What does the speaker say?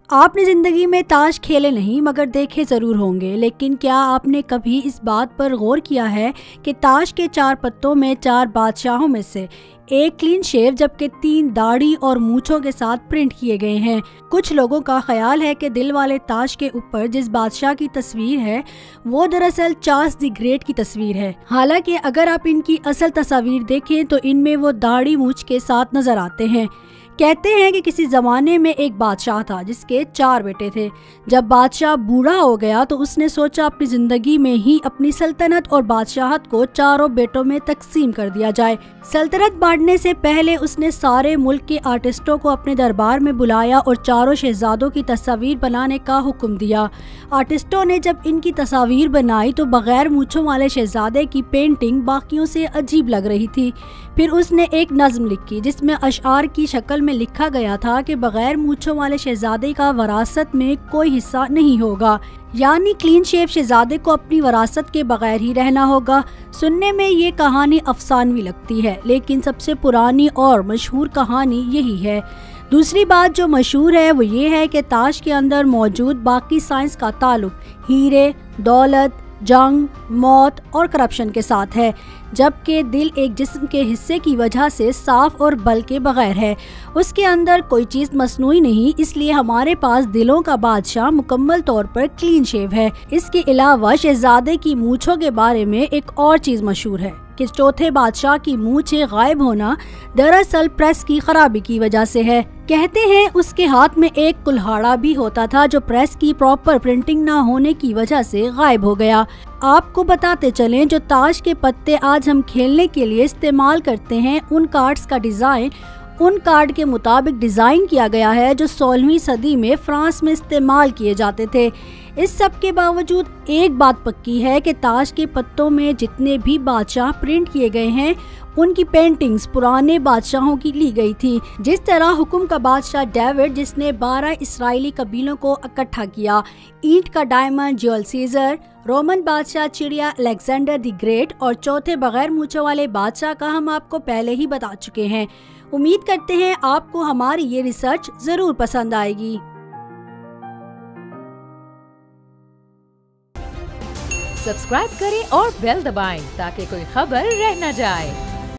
आपने ज़िंदगी में ताश खेले नहीं मगर देखे ज़रूर होंगे, लेकिन क्या आपने कभी इस बात पर गौर किया है कि ताश के 4 पत्तों में 4 बादशाहों में से एक क्लीन शेव जबकि 3 दाढ़ी और मूंछों के साथ प्रिंट किए गए हैं। कुछ लोगों का ख्याल है कि दिल वाले ताश के ऊपर जिस बादशाह की तस्वीर है वो दरअसल चार्ल्स द ग्रेट की तस्वीर है। हालांकि अगर आप इनकी असल तस्वीर देखें तो इनमें वो दाढ़ी मूंछ के साथ नजर आते हैं। कहते हैं कि किसी जमाने में एक बादशाह था जिसके 4 बेटे थे। जब बादशाह बूढ़ा हो गया तो उसने सोचा अपनी जिंदगी में ही अपनी सल्तनत और बादशाहत को 4 बेटों में तकसीम कर दिया जाए। सल्तनत बांटने से पहले उसने सारे मुल्क के आर्टिस्टों को अपने दरबार में बुलाया और 4 शहजादों की तस्वीर बनाने का हुक्म दिया। आर्टिस्टों ने जब इनकी तस्वीर बनाई तो बगैर मूंछों वाले शहजादे की पेंटिंग बाकियों से अजीब लग रही थी। फिर उसने एक नज्म लिखी जिसमें अशआर की शक्ल में लिखा गया था कि बगैर मूंछों वाले शहजादे का वरासत में कोई हिस्सा नहीं होगा, यानी क्लीन शेव शहजादे को अपनी वरासत के बगैर ही रहना होगा। सुनने में ये कहानी अफसानवी लगती है, लेकिन सबसे पुरानी और मशहूर कहानी यही है। दूसरी बात जो मशहूर है वो ये है कि ताश के अंदर मौजूद बाकी साइंस का ताल्लुक हीरे, दौलत, जंग, मौत और करप्शन के साथ है, जबकि दिल एक जिस्म के हिस्से की वजह से साफ और बल के बगैर है। उसके अंदर कोई चीज़ मसनूई नहीं, इसलिए हमारे पास दिलों का बादशाह मुकम्मल तौर पर क्लीन शेव है। इसके अलावा शहजादे की मूंछों के बारे में एक और चीज़ मशहूर है कि चौथे बादशाह की मूंछें गायब होना दरअसल प्रेस की खराबी की वजह से है। कहते हैं उसके हाथ में एक कुल्हाड़ा भी होता था जो प्रेस की प्रॉपर प्रिंटिंग ना होने की वजह से गायब हो गया। आपको बताते चलें, जो ताश के पत्ते आज हम खेलने के लिए इस्तेमाल करते हैं उन कार्ड्स का डिजाइन उन कार्ड के मुताबिक डिजाइन किया गया है जो 16वीं सदी में फ्रांस में इस्तेमाल किए जाते थे। इस सब के बावजूद एक बात पक्की है कि ताश के पत्तों में जितने भी बादशाह प्रिंट किए गए हैं उनकी पेंटिंग्स पुराने बादशाहों की ली गई थी। जिस तरह हुक्म का बादशाह डेविड जिसने 12 इसराइली कबीलों को इकट्ठा किया, ईंट का डायमंड जुअल सीजर, रोमन बादशाह चिड़िया अलेक्जेंडर द ग्रेट और चौथे बगैर मूंछों वाले बादशाह का हम आपको पहले ही बता चुके हैं। उम्मीद करते हैं आपको हमारी ये रिसर्च जरूर पसंद आएगी। सब्सक्राइब करें और बेल दबाएं ताकि कोई खबर रह न जाए।